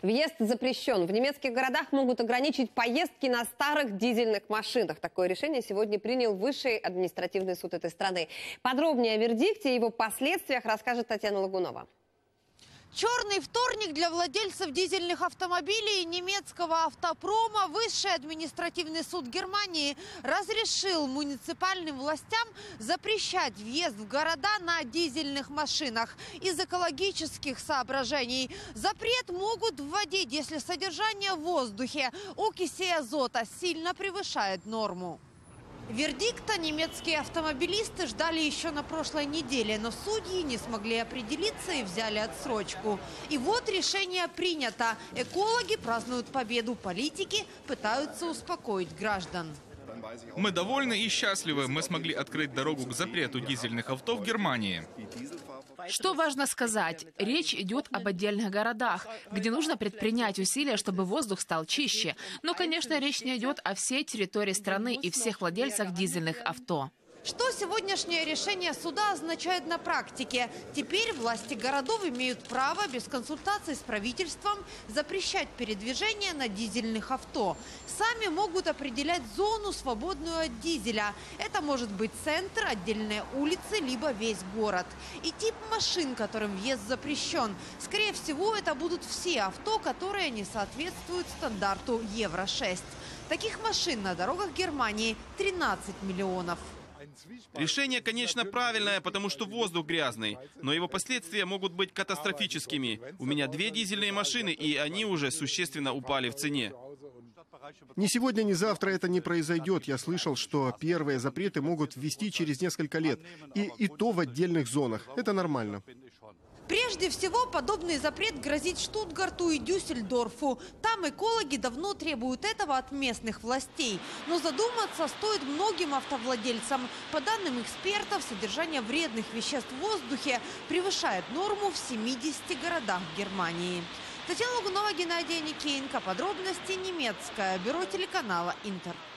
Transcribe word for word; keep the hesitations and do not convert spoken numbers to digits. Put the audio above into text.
Въезд запрещен. В немецких городах могут ограничить поездки на старых дизельных машинах. Такое решение сегодня принял Высший административный суд этой страны. Подробнее о вердикте и его последствиях расскажет Татьяна Лагунова. Черный вторник для владельцев дизельных автомобилей немецкого автопрома. Высший административный суд Германии разрешил муниципальным властям запрещать въезд в города на дизельных машинах из экологических соображений. Запрет могут вводить, если содержание в воздухе окиси азота сильно превышает норму. Вердикта немецкие автомобилисты ждали еще на прошлой неделе, но судьи не смогли определиться и взяли отсрочку. И вот решение принято. Экологи празднуют победу, политики пытаются успокоить граждан. Мы довольны и счастливы. Мы смогли открыть дорогу к запрету дизельных авто в Германии. Что важно сказать? Речь идет об отдельных городах, где нужно предпринять усилия, чтобы воздух стал чище. Но, конечно, речь не идет о всей территории страны и всех владельцах дизельных авто. Что сегодняшнее решение суда означает на практике? Теперь власти городов имеют право без консультаций с правительством запрещать передвижение на дизельных авто. Сами могут определять зону, свободную от дизеля. Это может быть центр, отдельные улицы, либо весь город. И тип машин, которым въезд запрещен. Скорее всего, это будут все авто, которые не соответствуют стандарту евро шесть. Таких машин на дорогах Германии тринадцать миллионов. Решение, конечно, правильное, потому что воздух грязный, но его последствия могут быть катастрофическими. У меня две дизельные машины, и они уже существенно упали в цене. Ни сегодня, ни завтра это не произойдет. Я слышал, что первые запреты могут ввести через несколько лет. И, и то в отдельных зонах. Это нормально. Прежде всего, подобный запрет грозит Штутгарту и Дюссельдорфу. Там экологи давно требуют этого от местных властей. Но задуматься стоит многим автовладельцам. По данным экспертов, содержание вредных веществ в воздухе превышает норму в семидесяти городах Германии. Татьяна Лагунова, Геннадий Никеенко. Подробности немецкое бюро телеканала «Интер».